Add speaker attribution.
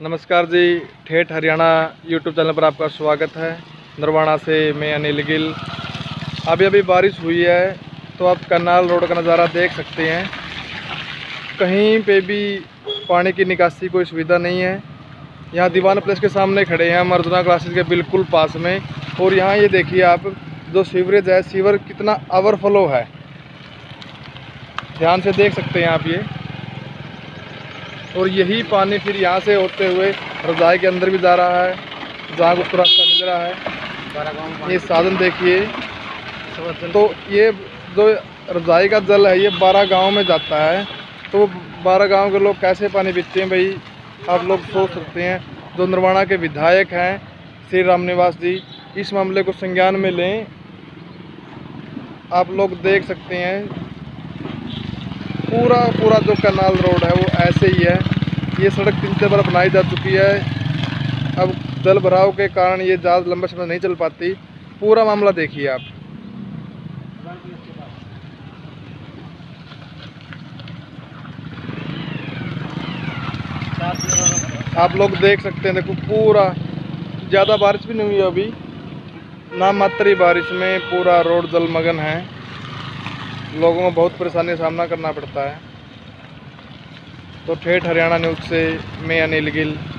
Speaker 1: नमस्कार जी, ठेठ Haryana YouTube channel पर आपका स्वागत है। नरवाना से मैं अनिल गिल। अभी बारिश हुई है तो आप कैनाल रोड का नज़ारा देख सकते हैं। कहीं पे भी पानी की निकासी कोई सुविधा नहीं है। यहाँ दीवान प्लेस के सामने खड़े हैं, मर्दना क्लासेस के बिल्कुल पास में। और यहाँ ये देखिए आप, जो सीवरेज है, सीवर कितना ओवरफ्लो है, ध्यान से देख सकते हैं आप ये। और यही पानी फिर यहाँ से होते हुए रजाई के अंदर भी जा रहा है, जहाँ उसको रास्ता मिल रहा है। ये साधन देखिए, तो ये जो रजाई का जल है ये 12 गांव में जाता है। तो 12 गांव के लोग कैसे पानी पीते हैं भाई, आप लोग सोच सकते हैं। जो नरवाना के विधायक हैं श्री राम निवास जी, इस मामले को संज्ञान में लें। आप लोग देख सकते हैं पूरा जो कैनाल रोड है वो ऐसे ही है। ये सड़क 3 बार बनाई जा चुकी है। अब जल भराव के कारण ये ज़्यादा लंबा समय नहीं चल पाती। पूरा मामला देखिए आप लोग देख सकते हैं। देखो, पूरा ज़्यादा बारिश भी नहीं हुई अभी, ना मात्र ही बारिश में पूरा रोड जलमग्न है। लोगों को बहुत परेशानी का सामना करना पड़ता है। तो ठेठ हरियाणा न्यूज़ से मैं अनिल गिल।